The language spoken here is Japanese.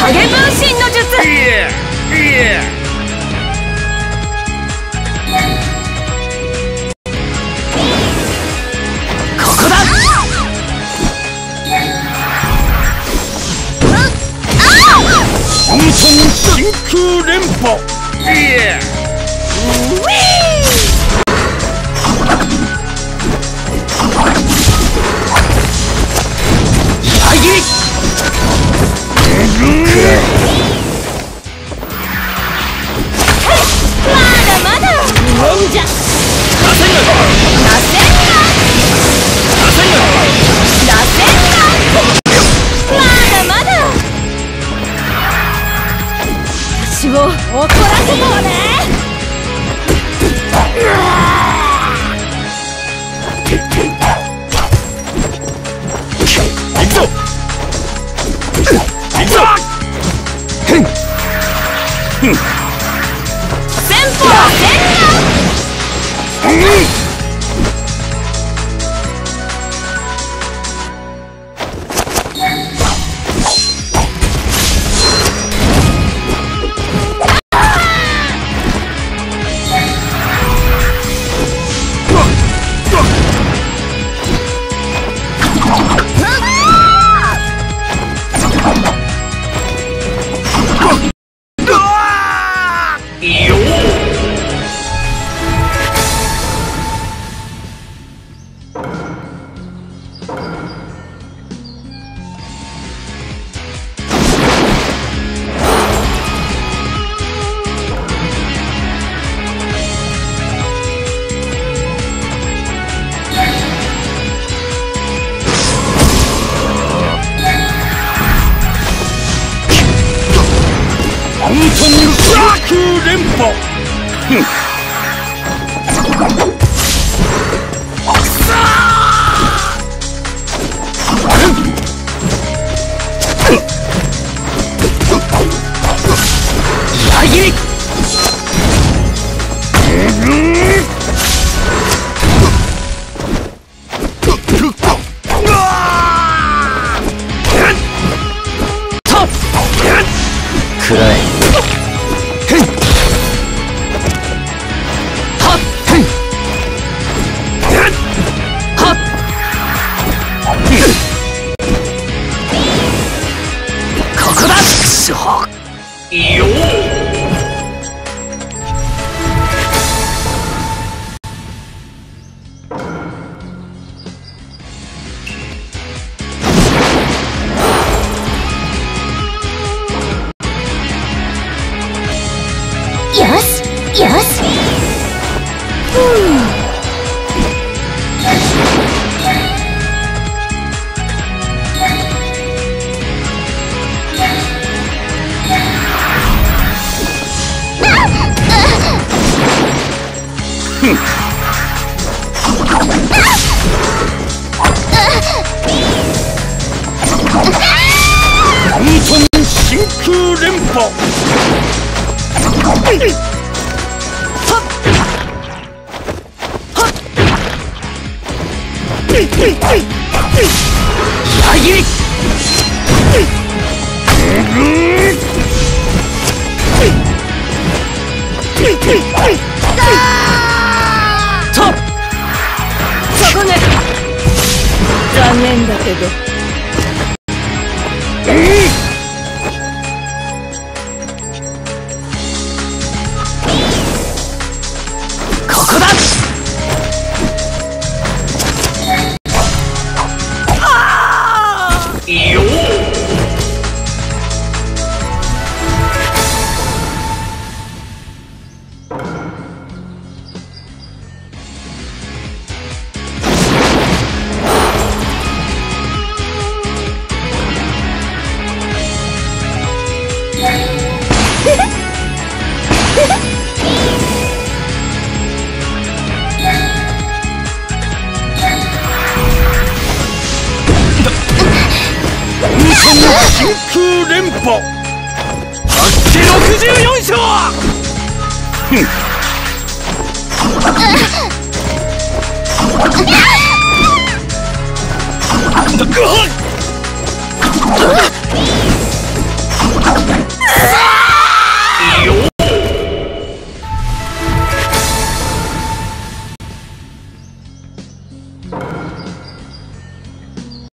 影分身の術。ここだ。 本当に真空連覇。 裏切り。まだまだ。忍者。螺旋が。螺旋が。螺旋が。螺旋が。まだまだ。私を怒らせたわね。 行くぞ。行くぞ。 先鋒戦本当に真空連覇。 裏切り。 くらえ。 ここだ。しょよよしよし。 本当に真空連覇。 裏切り。そこね。残念だけど。ここだ。 よ真空連覇。 64勝。